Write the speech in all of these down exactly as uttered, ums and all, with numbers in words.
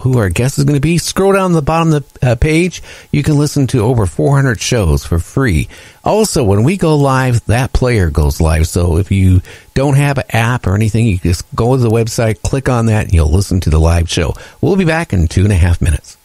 who our guest is going to be, scroll down the bottom of the uh, page. You can listen to over four hundred shows for free. Also, when we go live, that player goes live. So if you don't have an app or anything, you just go to the website, click on that, and you'll listen to the live show. We'll be back in two and a half minutes.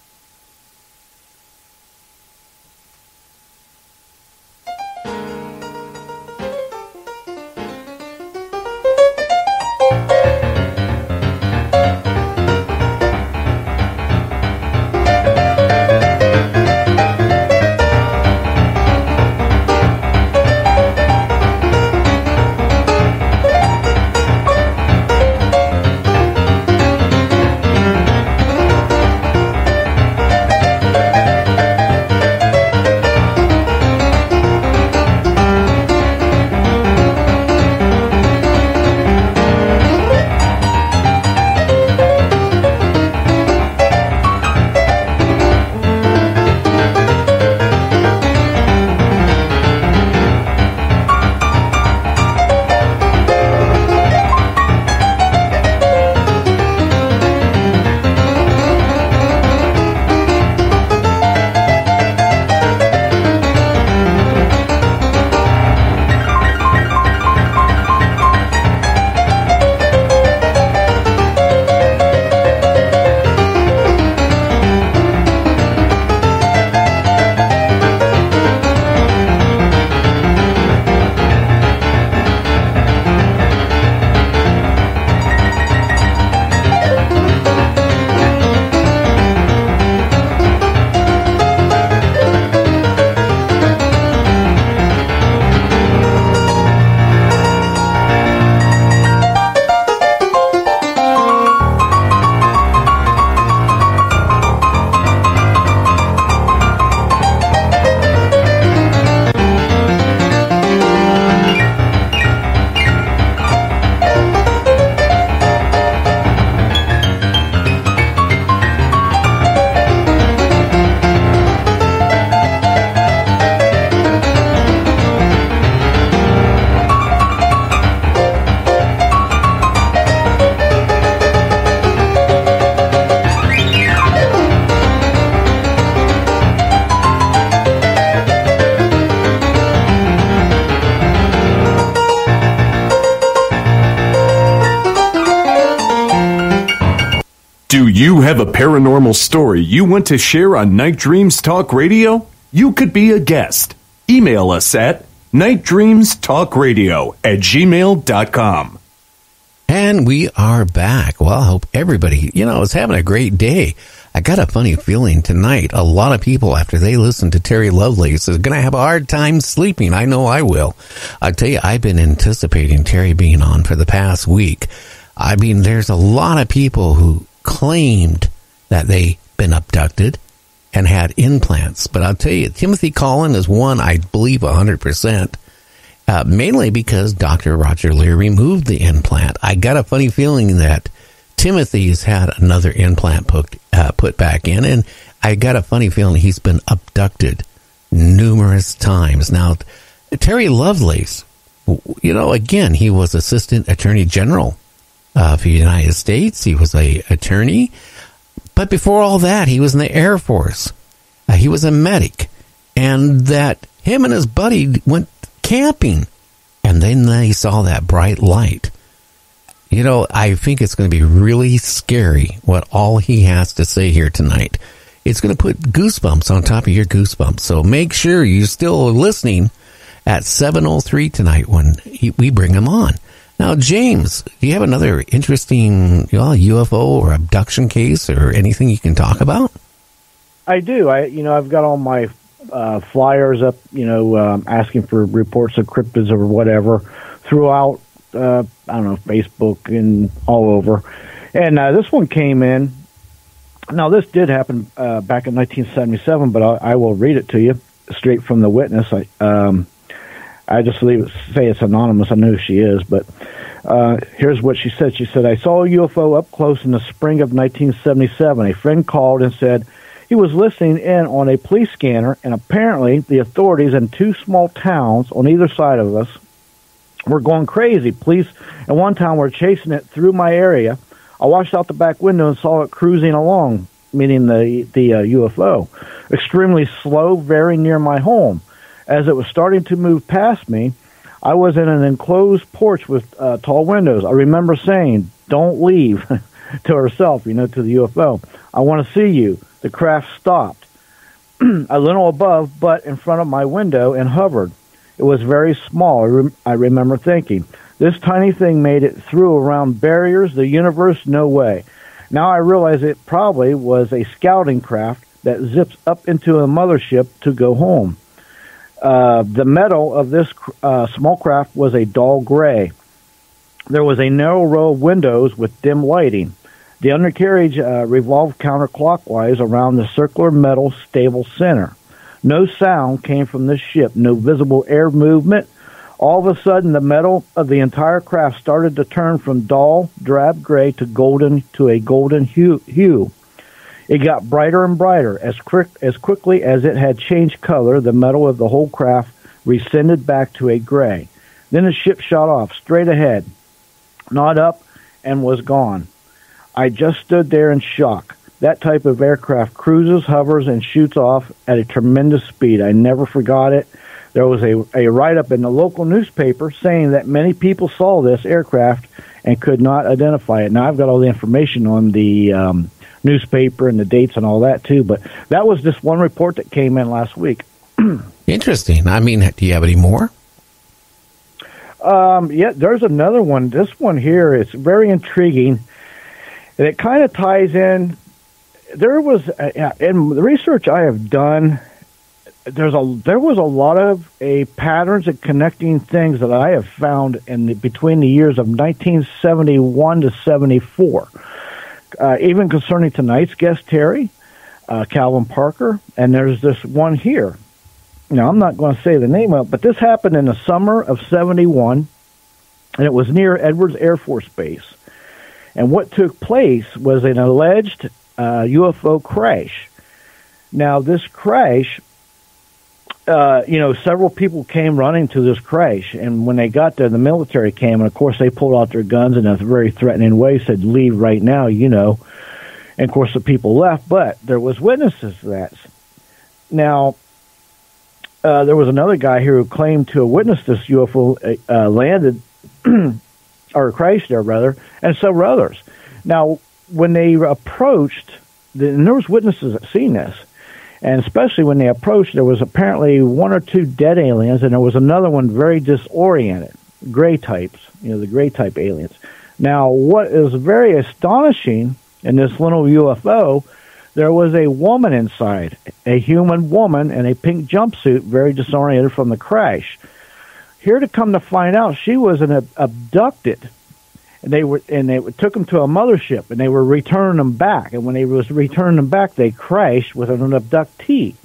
Do you have a paranormal story you want to share on Night Dreams Talk Radio? You could be a guest. Email us at nightdreamstalkradio at gmail dot com. And we are back. Well, I hope everybody, you know, is having a great day. I got a funny feeling tonight, a lot of people, after they listen to Terry Lovelace, are going to have a hard time sleeping. I know I will. I tell you, I've been anticipating Terry being on for the past week. I mean, there's a lot of people who claimed that they've been abducted and had implants. But I'll tell you, Timothy Collin is one, I believe, one hundred percent. Uh, mainly because Doctor Roger Lear removed the implant. I got a funny feeling that Timothy's had another implant put, uh, put back in, and I got a funny feeling he's been abducted numerous times. Now, Terry Lovelace, you know, again, he was Assistant Attorney General uh, for the United States. He was a attorney. But before all that, he was in the Air Force. Uh, he was a medic. And that him and his buddy went camping, and then they saw that bright light. You know, I think it's going to be really scary what all he has to say here tonight. It's going to put goosebumps on top of your goosebumps. So make sure you're still listening at seven oh three tonight when he, we bring him on. Now, James, do you have another interesting, you know, U F O or abduction case or anything you can talk about? I do. I, you know, I've got all my uh, flyers up, you know, um, asking for reports of cryptids or whatever throughout, uh, I don't know, Facebook and all over. And uh, this one came in. Now, this did happen uh, back in nineteen seventy-seven, but I, I will read it to you straight from the witness. I, um, I just leave it, say it's anonymous. I know who she is, but uh, here's what she said. She said, I saw a U F O up close in the spring of nineteen seventy-seven. A friend called and said he was listening in on a police scanner, and apparently the authorities in two small towns on either side of us were going crazy. Police at one town were chasing it through my area. I watched out the back window and saw it cruising along, meaning the, the uh, U F O, extremely slow, very near my home. As it was starting to move past me, I was in an enclosed porch with uh, tall windows. I remember saying, "Don't leave," to herself, you know, to the U F O. "I want to see you." The craft stopped a little above, but in front of my window and hovered. It was very small. I, rem- I remember thinking, this tiny thing made it through around barriers, the universe, no way. Now I realize it probably was a scouting craft that zips up into a mothership to go home. Uh, the metal of this uh, small craft was a dull gray. There was a narrow row of windows with dim lighting. The undercarriage uh, revolved counterclockwise around the circular metal stable center. No sound came from the ship, no visible air movement. All of a sudden, the metal of the entire craft started to turn from dull, drab gray to golden to a golden hue. hue. It got brighter and brighter. As quick as quickly as it had changed color, the metal of the whole craft rescinded back to a gray. Then the ship shot off, straight ahead, not up, and was gone. I just stood there in shock. That type of aircraft cruises, hovers, and shoots off at a tremendous speed. I never forgot it. There was a, a write-up in the local newspaper saying that many people saw this aircraft and could not identify it. Now, I've got all the information on the um, newspaper and the dates and all that, too, but that was just one report that came in last week. Interesting. I mean, do you have any more? Um, yeah, there's another one. This one here is very intriguing, and it kind of ties in. There was, uh, in the research I have done, there's a there was a lot of a patterns and connecting things that I have found in the, between the years of nineteen seventy-one to seventy-four, uh, even concerning tonight's guest, Terry, uh, Calvin Parker, and there's this one here. Now, I'm not going to say the name of it, but this happened in the summer of seventy-one, and it was near Edwards Air Force Base. And what took place was an alleged uh, U F O crash. Now, this crash, uh, you know, several people came running to this crash, and when they got there, the military came, and of course they pulled out their guns in a very threatening way, said, "Leave right now," you know. And of course the people left, but there was witnesses to that. Now, uh, there was another guy here who claimed to have witnessed this U F O uh, landed, or crashed there, rather, and several others. Now, when they approached, and there was witnesses that seen this, and especially when they approached, there was apparently one or two dead aliens, and there was another one very disoriented, gray types, you know, the gray type aliens. Now, what is very astonishing in this little U F O, there was a woman inside, a human woman in a pink jumpsuit, very disoriented from the crash. Here to come to find out, she was an ab- abducted. And they were, and they took them to a mothership, and they were returning them back. And when they was returning them back, they crashed with an abductee.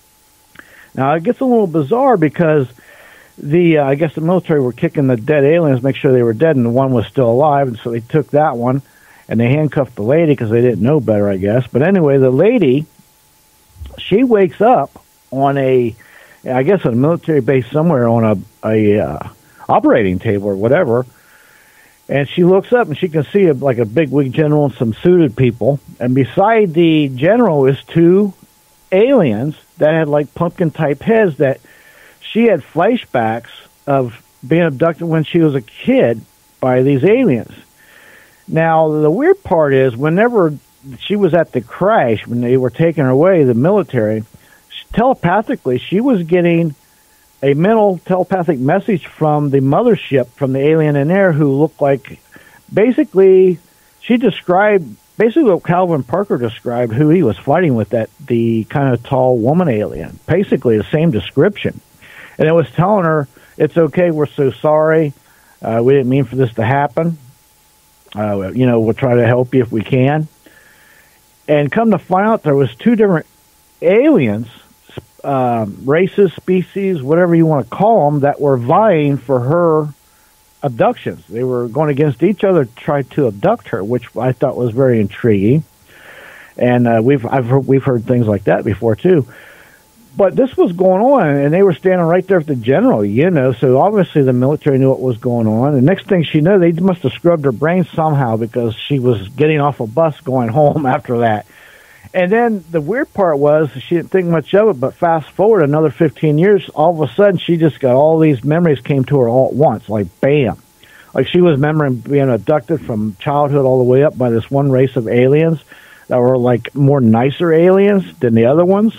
Now it gets a little bizarre because the, uh, I guess the military were kicking the dead aliens, make sure they were dead, and the one was still alive. And so they took that one, and they handcuffed the lady because they didn't know better, I guess. But anyway, the lady, she wakes up on a, I guess, on a military base somewhere on a, a uh, operating table or whatever. And she looks up, and she can see a, like a big-wig general and some suited people. And beside the general is two aliens that had, like, pumpkin-type heads that she had flashbacks of being abducted when she was a kid by these aliens. Now, the weird part is, whenever she was at the crash, when they were taking her away, the military, telepathically, she was getting a mental telepathic message from the mothership, from the alien in there, who looked like, basically, she described, basically what Calvin Parker described, who he was fighting with, that the kind of tall woman alien. Basically the same description. And it was telling her, it's okay, we're so sorry, uh, we didn't mean for this to happen. Uh, you know, we'll try to help you if we can. And come to find out, there was two different aliens, Um, races, species, whatever you want to call them, that were vying for her abductions. They were going against each other to try to abduct her, which I thought was very intriguing. And uh, we've I've heard, we've heard things like that before too. But this was going on, and they were standing right there at the general, you know, so obviously the military knew what was going on. And next thing she knew, they must have scrubbed her brain somehow because she was getting off a bus going home after that. And then the weird part was she didn't think much of it, but fast forward another fifteen years, all of a sudden she just got all these memories came to her all at once, like bam. Like she was remembering being abducted from childhood all the way up by this one race of aliens that were like more nicer aliens than the other ones.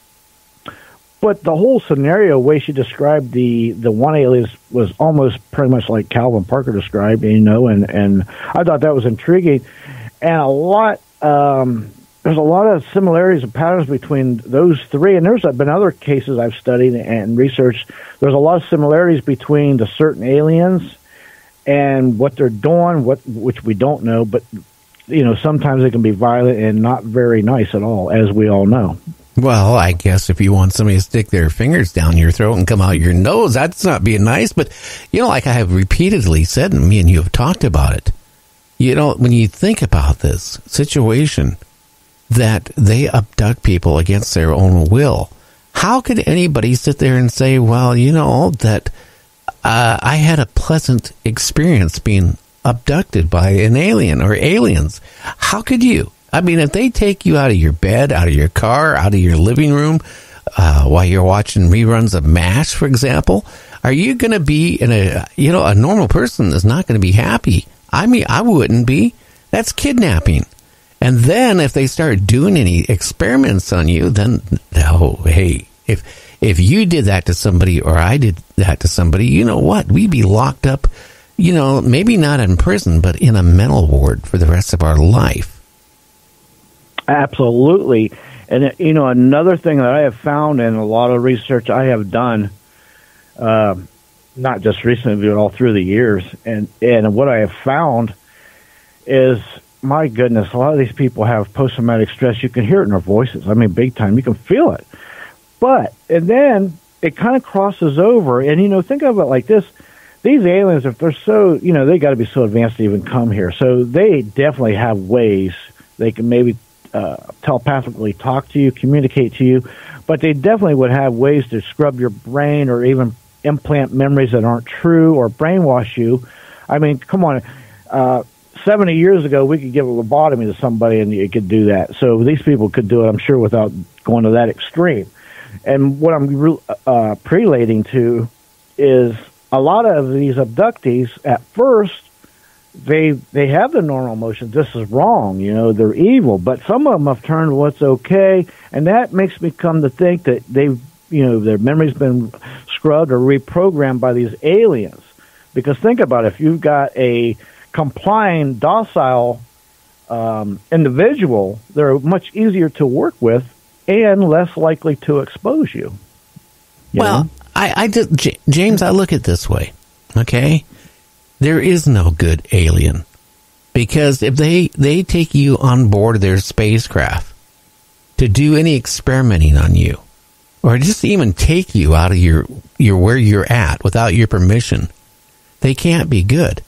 But the whole scenario, way she described the, the one alien was almost pretty much like Calvin Parker described, you know, and, and I thought that was intriguing. And a lot, um, there's a lot of similarities and patterns between those three. And there's been other cases I've studied and researched. There's a lot of similarities between the certain aliens and what they're doing, what which we don't know. But, you know, sometimes they can be violent and not very nice at all, as we all know. Well, I guess if you want somebody to stick their fingers down your throat and come out your nose, that's not being nice. But, you know, like I have repeatedly said, and me and you have talked about it, you know, when you think about this situation that they abduct people against their own will, how could anybody sit there and say, well, you know, that uh, I had a pleasant experience being abducted by an alien or aliens? How could you? I mean, if they take you out of your bed, out of your car, out of your living room, uh, while you're watching reruns of MASH, for example, are you going to be in a, you know, a normal person is not going to be happy. I mean, I wouldn't be. That's kidnapping. And then if they start doing any experiments on you, then, oh, hey, if, if you did that to somebody or I did that to somebody, you know what? We'd be locked up, you know, maybe not in prison, but in a mental ward for the rest of our life. Absolutely. And, you know, another thing that I have found in a lot of research I have done, uh, not just recently, but all through the years, and, and what I have found is, my goodness, a lot of these people have post-traumatic stress. You can hear it in their voices. I mean, big time. You can feel it. But, and then it kind of crosses over. And, you know, think of it like this. These aliens, if they're so, you know, they got to be so advanced to even come here. So they definitely have ways they can maybe Uh, telepathically talk to you, communicate to you, but they definitely would have ways to scrub your brain or even implant memories that aren't true or brainwash you. I mean, come on. Uh, seventy years ago, we could give a lobotomy to somebody and you could do that. So these people could do it, I'm sure, without going to that extreme. And what I'm re- uh, prelating to is a lot of these abductees, at first, They they have the normal emotions. This is wrong, you know, they're evil. But some of them have turned what's okay, and that makes me come to think that they've, you know, their memory's been scrubbed or reprogrammed by these aliens. Because think about it, if you've got a complying, docile um, individual, they're much easier to work with and less likely to expose you. you well, know? I, I just, J- James, I look at it this way, okay? There is no good alien, because if they, they take you on board their spacecraft to do any experimenting on you, or just even take you out of your, your where you're at without your permission, they can't be good.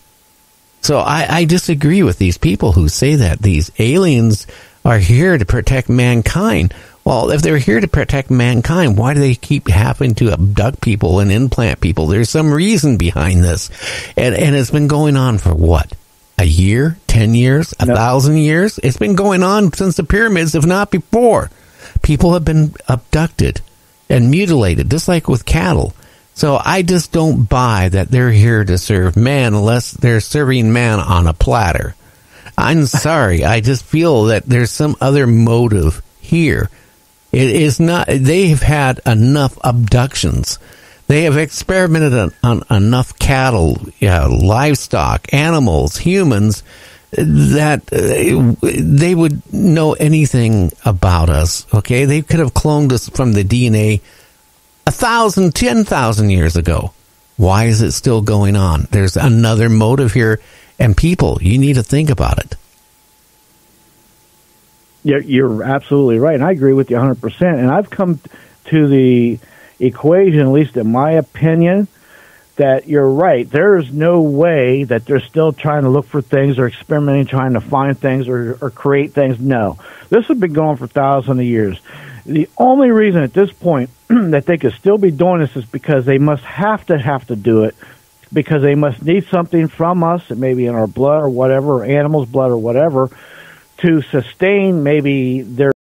So I, I disagree with these people who say that these aliens are here to protect mankind. Well, if they're here to protect mankind, why do they keep having to abduct people and implant people? There's some reason behind this. And and it's been going on for what? A year? Ten years? A no. thousand years? It's been going on since the pyramids, if not before. People have been abducted and mutilated, just like with cattle. So I just don't buy that they're here to serve man unless they're serving man on a platter. I'm sorry. I just feel that there's some other motive here. It is not, they have had enough abductions. They have experimented on, on enough cattle, yeah, livestock, animals, humans, that uh, they would know anything about us, okay? They could have cloned us from the D N A a thousand, ten thousand years ago. Why is it still going on? There's another motive here, and people, you need to think about it. You're, you're absolutely right, and I agree with you one hundred percent. And I've come to the equation, at least in my opinion, that you're right. There's no way that they're still trying to look for things or experimenting, trying to find things or, or create things. No. This has been going for thousands of years. The only reason at this point that they could still be doing this is because they must have to have to do it, because they must need something from us, maybe in our blood or whatever, or animals' blood or whatever, to sustain maybe their